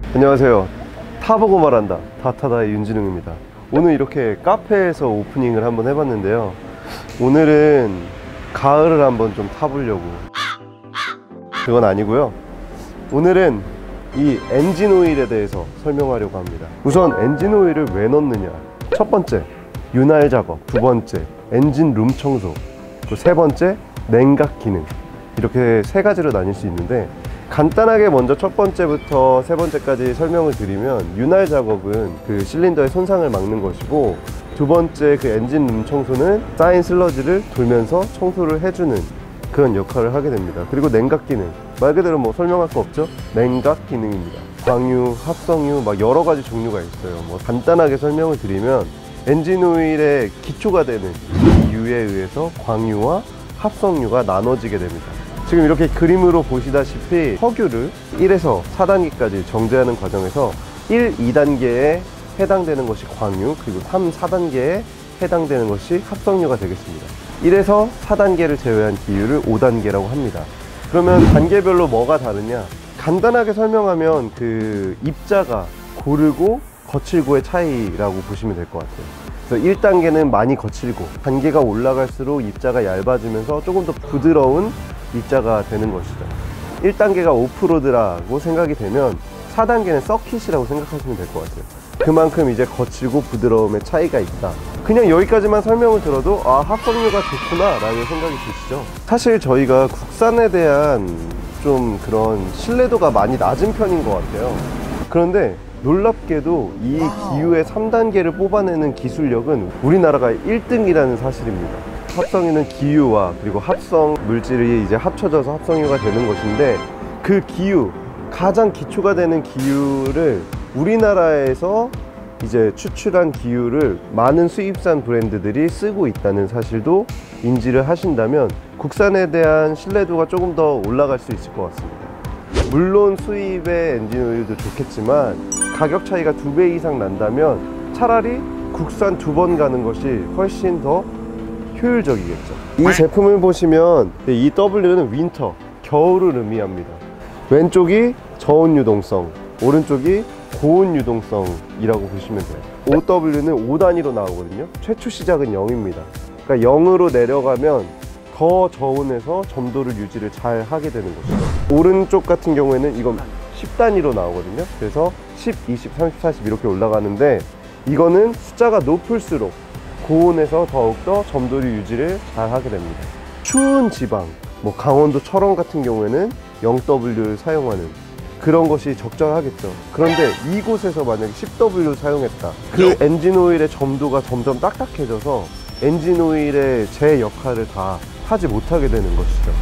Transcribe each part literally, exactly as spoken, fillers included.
안녕하세요. 타보고 말한다 다타다의 윤진웅입니다. 오늘 이렇게 카페에서 오프닝을 한번 해봤는데요, 오늘은 가을을 한번 좀 타보려고. 그건 아니고요, 오늘은 이 엔진 오일에 대해서 설명하려고 합니다. 우선 엔진 오일을 왜 넣느냐. 첫 번째, 윤활 작업. 두 번째, 엔진 룸 청소. 또 세 번째, 냉각 기능. 이렇게 세 가지로 나뉠 수 있는데, 간단하게 먼저 첫 번째부터 세 번째까지 설명을 드리면, 윤활 작업은 그 실린더의 손상을 막는 것이고, 두 번째 그 엔진 룸 청소는 쌓인 슬러지를 돌면서 청소를 해주는 그런 역할을 하게 됩니다. 그리고 냉각 기능, 말 그대로 뭐 설명할 거 없죠? 냉각 기능입니다. 광유, 합성유, 막 여러 가지 종류가 있어요. 뭐 간단하게 설명을 드리면, 엔진 오일의 기초가 되는 유에 의해서 광유와 합성유가 나눠지게 됩니다. 지금 이렇게 그림으로 보시다시피 석유를 일에서 사 단계까지 정제하는 과정에서 일, 이 단계에 해당되는 것이 광유, 그리고 삼, 사 단계에 해당되는 것이 합성유가 되겠습니다. 일에서 사 단계를 제외한 기유를 오 단계라고 합니다. 그러면 단계별로 뭐가 다르냐? 간단하게 설명하면 그 입자가 고르고 거칠고의 차이라고 보시면 될 것 같아요. 그래서 일 단계는 많이 거칠고, 단계가 올라갈수록 입자가 얇아지면서 조금 더 부드러운 입자가 되는 것이죠. 일 단계가 오프로드라고 생각이 되면 사 단계는 서킷이라고 생각하시면 될 것 같아요. 그만큼 이제 거칠고 부드러움의 차이가 있다. 그냥 여기까지만 설명을 들어도 아, 합성유가 좋구나 라는 생각이 드시죠. 사실 저희가 국산에 대한 좀 그런 신뢰도가 많이 낮은 편인 것 같아요. 그런데 놀랍게도 이 기유의 삼 단계를 뽑아내는 기술력은 우리나라가 일 등이라는 사실입니다. 합성유는 기유와 그리고 합성 물질이 이제 합쳐져서 합성유가 되는 것인데, 그 기유, 가장 기초가 되는 기유를 우리나라에서 이제 추출한 기유를 많은 수입산 브랜드들이 쓰고 있다는 사실도 인지를 하신다면 국산에 대한 신뢰도가 조금 더 올라갈 수 있을 것 같습니다. 물론 수입의 엔진 오일도 좋겠지만 가격 차이가 두 배 이상 난다면 차라리 국산 두 번 가는 것이 훨씬 더 효율적이겠죠. 이 제품을 보시면 이 더블유는 윈터, 겨울을 의미합니다. 왼쪽이 저온 유동성, 오른쪽이 고온 유동성이라고 보시면 돼요. 오 더블유는 오 단위로 나오거든요. 최초 시작은 영입니다. 그러니까 영으로 내려가면 더 저온에서 점도를 유지를 잘 하게 되는 것이죠. 오른쪽 같은 경우에는 이건 십 단위로 나오거든요. 그래서 십, 이십, 삼십, 사십 이렇게 올라가는데, 이거는 숫자가 높을수록 고온에서 더욱더 점도를 유지를 잘 하게 됩니다. 추운 지방, 뭐 강원도 철원 같은 경우에는 영 더블유를 사용하는 그런 것이 적절하겠죠. 그런데 이곳에서 만약에 십 더블유를 사용했다, 그 엔진 오일의 점도가 점점 딱딱해져서 엔진 오일의 제 역할을 다 하지 못하게 되는 것이죠.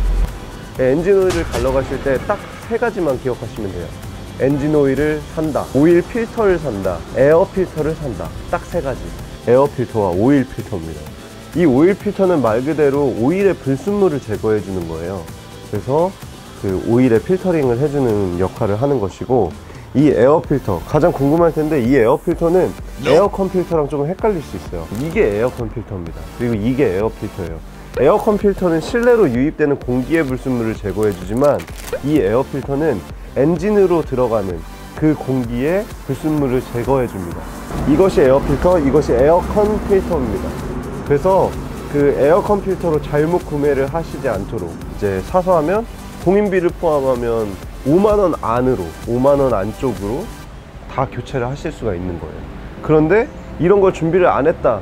엔진 오일을 갈러 가실 때 딱 세 가지만 기억하시면 돼요. 엔진 오일을 산다, 오일 필터를 산다, 에어 필터를 산다. 딱 세 가지. 에어 필터와 오일 필터입니다. 이 오일 필터는 말 그대로 오일의 불순물을 제거해 주는 거예요. 그래서 그 오일의 필터링을 해주는 역할을 하는 것이고, 이 에어 필터, 가장 궁금할 텐데, 이 에어 필터는 에어컨 필터랑 좀 헷갈릴 수 있어요. 이게 에어컨 필터입니다. 그리고 이게 에어 필터예요. 에어컨 필터는 실내로 유입되는 공기의 불순물을 제거해 주지만, 이 에어 필터는 엔진으로 들어가는 그 공기의 불순물을 제거해 줍니다. 이것이 에어 필터, 이것이 에어컨 필터입니다. 그래서 그 에어컨 필터로 잘못 구매를 하시지 않도록, 이제 사서 하면 공인비를 포함하면 오만 원 안으로, 오만 원 안쪽으로 다 교체를 하실 수가 있는 거예요. 그런데 이런 걸 준비를 안 했다,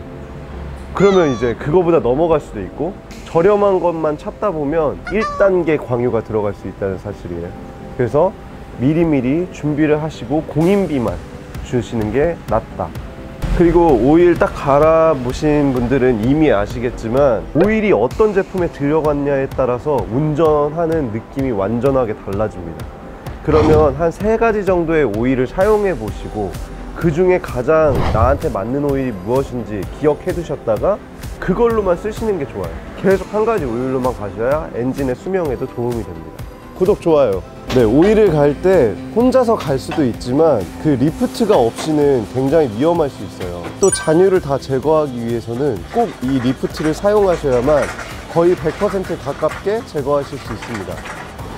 그러면 이제 그거보다 넘어갈 수도 있고, 저렴한 것만 찾다 보면 일 단계 광유가 들어갈 수 있다는 사실이에요. 그래서 미리미리 준비를 하시고 공인비만 주시는 게 낫다. 그리고 오일 딱 갈아보신 분들은 이미 아시겠지만, 오일이 어떤 제품에 들어갔냐에 따라서 운전하는 느낌이 완전하게 달라집니다. 그러면 한 세 가지 정도의 오일을 사용해 보시고, 그 중에 가장 나한테 맞는 오일이 무엇인지 기억해 두셨다가 그걸로만 쓰시는 게 좋아요. 계속 한 가지 오일로만 가셔야 엔진의 수명에도 도움이 됩니다. 구독, 좋아요. 네, 오일을 갈 때 혼자서 갈 수도 있지만 그 리프트가 없이는 굉장히 위험할 수 있어요. 또 잔유를 다 제거하기 위해서는 꼭 이 리프트를 사용하셔야만 거의 백 퍼센트 가깝게 제거하실 수 있습니다.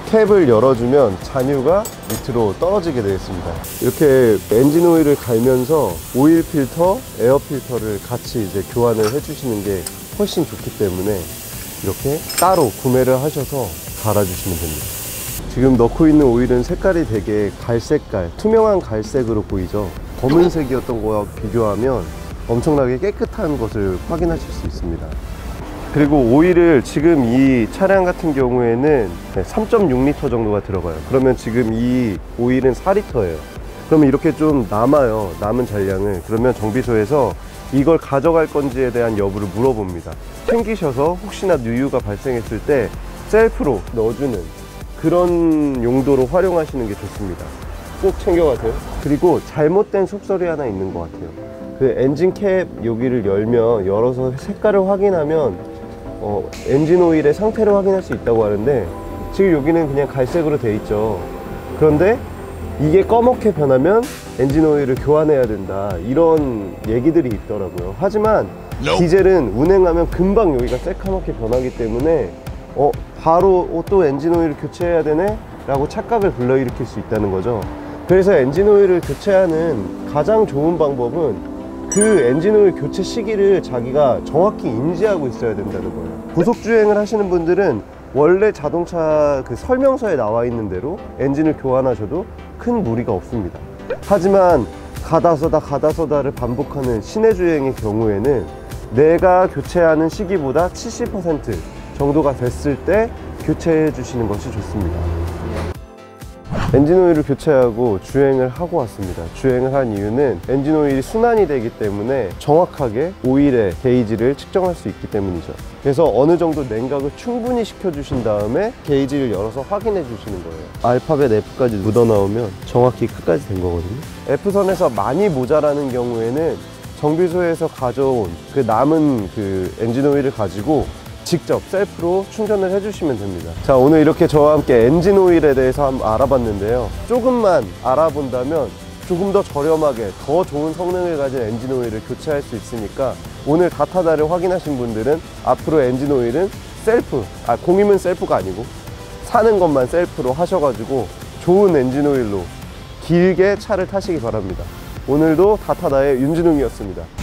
캡을 열어주면 잔유가 밑으로 떨어지게 되어 있습니다. 이렇게 엔진 오일을 갈면서 오일 필터, 에어 필터를 같이 이제 교환을 해주시는 게 훨씬 좋기 때문에 이렇게 따로 구매를 하셔서 갈아주시면 됩니다. 지금 넣고 있는 오일은 색깔이 되게 갈색깔, 투명한 갈색으로 보이죠. 검은색이었던 거와 비교하면 엄청나게 깨끗한 것을 확인하실 수 있습니다. 그리고 오일을 지금 이 차량 같은 경우에는 삼 점 육 리터 정도가 들어가요. 그러면 지금 이 오일은 사 리터예요. 그러면 이렇게 좀 남아요. 남은 잔량을. 그러면 정비소에서 이걸 가져갈 건지에 대한 여부를 물어봅니다. 챙기셔서 혹시나 누유가 발생했을 때 셀프로 넣어주는 그런 용도로 활용하시는 게 좋습니다. 꼭 챙겨가세요. 그리고 잘못된 속설이 하나 있는 것 같아요. 그 엔진 캡 여기를 열면, 열어서 색깔을 확인하면 어, 엔진 오일의 상태를 확인할 수 있다고 하는데, 지금 여기는 그냥 갈색으로 돼 있죠. 그런데 이게 검게 변하면 엔진 오일을 교환해야 된다, 이런 얘기들이 있더라고요. 하지만 디젤은 운행하면 금방 여기가 새카맣게 변하기 때문에 어, 바로 어, 또 엔진 오일을 교체해야 되네? 라고 착각을 불러일으킬 수 있다는 거죠. 그래서 엔진 오일을 교체하는 가장 좋은 방법은 그 엔진 오일 교체 시기를 자기가 정확히 인지하고 있어야 된다는 거예요. 고속주행을 하시는 분들은 원래 자동차 그 설명서에 나와 있는 대로 엔진을 교환하셔도 큰 무리가 없습니다. 하지만 가다서다 가다서다를 반복하는 시내 주행의 경우에는 내가 교체하는 시기보다 칠십 퍼센트 정도가 됐을 때 교체해 주시는 것이 좋습니다. 엔진 오일을 교체하고 주행을 하고 왔습니다. 주행을 한 이유는 엔진 오일이 순환이 되기 때문에 정확하게 오일의 게이지를 측정할 수 있기 때문이죠. 그래서 어느 정도 냉각을 충분히 시켜주신 다음에 게이지를 열어서 확인해 주시는 거예요. 알파벳 F까지 묻어 나오면 정확히 끝까지 된 거거든요. F선에서 많이 모자라는 경우에는 정비소에서 가져온 그 남은 그 엔진 오일을 가지고 직접 셀프로 충전을 해주시면 됩니다. 자, 오늘 이렇게 저와 함께 엔진 오일에 대해서 한번 알아봤는데요. 조금만 알아본다면 조금 더 저렴하게 더 좋은 성능을 가진 엔진 오일을 교체할 수 있으니까, 오늘 다타다를 확인하신 분들은 앞으로 엔진 오일은 셀프, 아 공임은 셀프가 아니고 사는 것만 셀프로 하셔가지고 좋은 엔진 오일로 길게 차를 타시기 바랍니다. 오늘도 다타다의 윤진웅이었습니다.